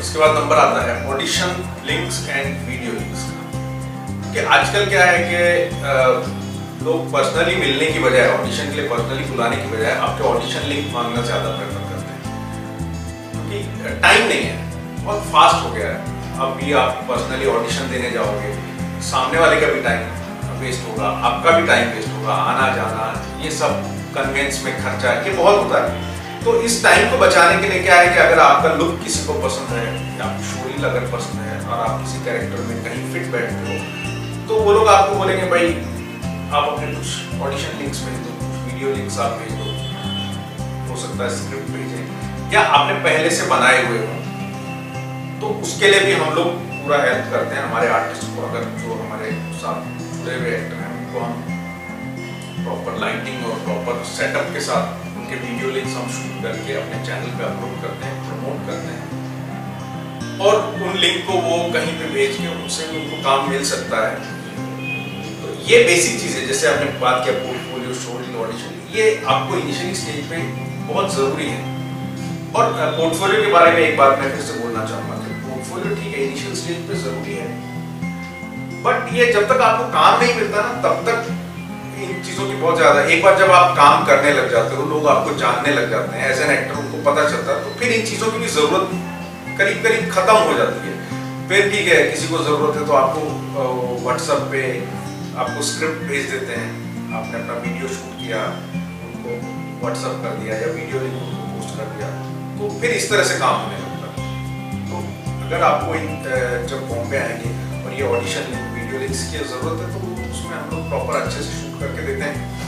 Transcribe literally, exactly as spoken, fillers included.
इसके बाद नंबर आता है audition links and video links का। कि आजकल क्या है कि लोग पर्सनली मिलने की बजाय, ऑडिशन के लिए पर्सनली बुलाने की बजाय आपके ऑडिशन लिंक मांगना ज्यादा प्रेफर करते हैं, क्योंकि टाइम नहीं है, बहुत फास्ट हो गया है। अब भी आप पर्सनली ऑडिशन देने जाओगे, सामने वाले का भी टाइम वेस्ट होगा, आपका भी टाइम वेस्ट होगा, आना जाना, ये सब कन्वेंस में खर्चा ये बहुत होता है। तो इस टाइम को बचाने के लिए क्या है कि अगर आपका लुक किसी को पसंद है या आपकी शोरील अगर पसंद है और आप किसी कैरेक्टर में कहीं फिट बैठते हो, तो वो लोग आपको बोलेंगे भाई आप अपने कुछ ऑडिशन लिंक्स भेज दो, कुछ वीडियो लिंक्स आप भेज दो, हो सकता है स्क्रिप्ट भेजें या आपने पहले से बनाए हुए हो, तो उसके लिए भी हम लोग पूरा हेल्प करते हैं। हमारे आर्टिस्ट को, अगर जो हमारे साथ जुड़े हुए एक्टर हैं उनको हम प्रॉपर लाइटिंग और प्रॉपर सेटअप के साथ उनके वीडियो लिंक्स हम शूट करके अपने चैनल पे अपलोड करते हैं, प्रमोट करते हैं और उन लिंक को वो कहीं पे भेज के उनसे उनको काम मिल सकता है। तो ये बेसिक चीज़ है। जैसे आपने बात किया पोर्टफोलियो, शोरील, ऑडिशन, ये आपको इनिशियली स्टेज पे बहुत ज़रूरी है। और पोर्टफोलियो के बारे में एक बात मैं फिर से बोलना चाहूँगा कि पोर्टफोलियो ठीक है इनिशियल स्टेज पे ज़रूरी है, बट ये जब तक आपको काम नहीं मिलता ना तब तक इन चीजों की बहुत ज्यादा, एक बार जब आप काम करने लग जाते हो, लोग आपको जानने लग जाते हैं एज एन एक्टर, उनको पता चलता है, तो फिर इन चीजों की भी जरूरत करीब करीब खत्म हो जाती है। फिर ठीक है, किसी को जरूरत है तो आपको व्हाट्सएप पे आपको स्क्रिप्ट भेज देते हैं, आपने अपना वीडियो शूट किया, उनको व्हाट्सएप कर दिया या वीडियो लिंक उनको पोस्ट कर दिया, तो फिर इस तरह से काम होने लगता है। तो अगर आपको जब बॉम्बे आएंगे और ये ऑडिशन लिंक, वीडियो लिंक्स की जरूरत है, तो उसमें हम लोग प्रॉपर अच्छे से शूट करके देते हैं।